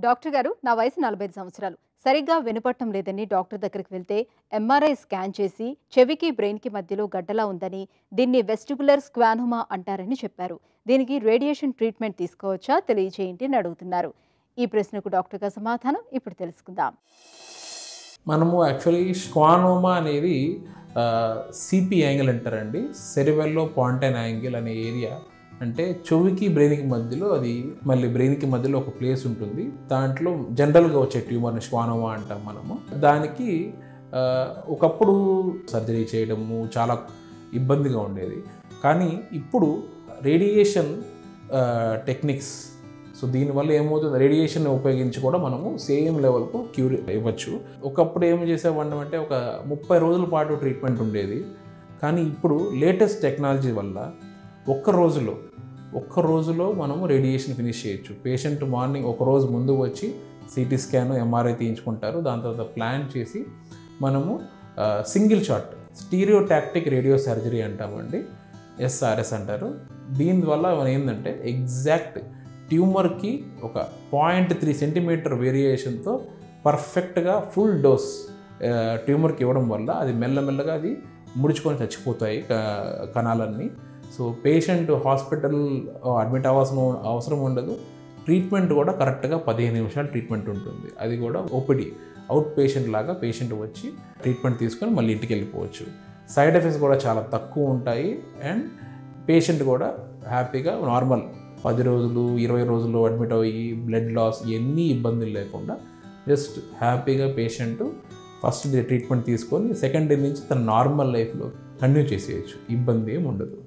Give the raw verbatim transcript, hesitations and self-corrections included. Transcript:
Doctor గారు నా వయసు నలభై ఐదు సంవత్సరాలు. సరిగ్గా వినపడటం లేదని డాక్టర్ దగ్గరికి వెళ్తే ఎంఆర్ఐ స్కాన్ చేసి చెవికి బ్రెయిన్కి మధ్యలో గడ్డలా ఉందని, దీన్ని వెస్టిబులర్ స్క్వానోమా అంటారని చెప్పారు. దీనికి రేడియేషన్ ట్రీట్మెంట్ తీసుకోవచ్చా తెలియజేయండి అని అడుగుతున్నారు. ఈ ప్రశ్నకు డాక్టర్ గారి సమాధానం ఇప్పుడు తెలుసుకుందాం. మనము యాక్చువల్లీ స్క్వానోమా అనేది సిపి యాంగిల్ అంటారండి. సెరిబెల్లో పాంటైన్ యాంగిల్ అనే ఏరియా అంటే చెవికి బ్రెయిన్కి మధ్యలో, అది మళ్ళీ బ్రెయిన్కి మధ్యలో ఒక ప్లేస్ ఉంటుంది. దాంట్లో జనరల్గా వచ్చే ట్యూమర్ని స్క్వానోమా అంటాం మనము. దానికి ఒకప్పుడు సర్జరీ చేయడము చాలా ఇబ్బందిగా ఉండేది. కానీ ఇప్పుడు రేడియేషన్ టెక్నిక్స్, సో దీనివల్ల ఏమవుతుంది, రేడియేషన్ ఉపయోగించి కూడా మనము సేమ్ లెవెల్కు క్యూర్ ఇవ్వచ్చు. ఒకప్పుడు ఏం చేసేవాళ్ళం అంటే ఒక ముప్పై రోజుల పాటు ట్రీట్మెంట్ ఉండేది. కానీ ఇప్పుడు లేటెస్ట్ టెక్నాలజీ వల్ల ఒక్క రోజులో ఒక్క రోజులో మనము రేడియేషన్ ఫినిష్ చేయొచ్చు. పేషెంట్ మార్నింగ్ ఒక రోజు ముందు వచ్చి సిటీ స్కాన్, ఎంఆర్ఐ తీయించుకుంటారు. దాని తర్వాత ప్లాన్ చేసి మనము single shot stereotactic radio surgery అంటామండి, ఎస్ఆర్ఎస్ అంటారు. దీనివల్ల మనం ఏంటంటే ఎగ్జాక్ట్ ట్యూమర్కి ఒక పాయింట్ త్రీ సెంటీమీటర్ వేరియేషన్తో పర్ఫెక్ట్గా ఫుల్ డోస్ ట్యూమర్కి ఇవ్వడం వల్ల అది మెల్లమెల్లగా అది ముడుచుకొని చచ్చిపోతాయి కణాలన్నీ. సో పేషెంట్ హాస్పిటల్ అడ్మిట్ అవ్వాల్సిన అవసరం ఉండదు. ట్రీట్మెంట్ కూడా కరెక్ట్గా పదిహేను నిమిషాలు ట్రీట్మెంట్ ఉంటుంది. అది కూడా ఓపీడీ అవుట్ పేషెంట్ లాగా పేషెంట్ వచ్చి ట్రీట్మెంట్ తీసుకొని మళ్ళీ ఇంటికి వెళ్ళిపోవచ్చు. సైడ్ ఎఫెక్ట్స్ కూడా చాలా తక్కువ ఉంటాయి. అండ్ పేషెంట్ కూడా హ్యాపీగా నార్మల్ పది రోజులు ఇరవై రోజులు అడ్మిట్ అయ్యి బ్లడ్ లాస్ ఎన్ని ఇబ్బందులు లేకుండా జస్ట్ హ్యాపీగా పేషెంట్ ఫస్ట్ డే ట్రీట్మెంట్ తీసుకొని సెకండ్ డే నుంచి తన నార్మల్ లైఫ్లో కంటిన్యూ చేసేయచ్చు. ఇబ్బంది ఏమి ఉండదు.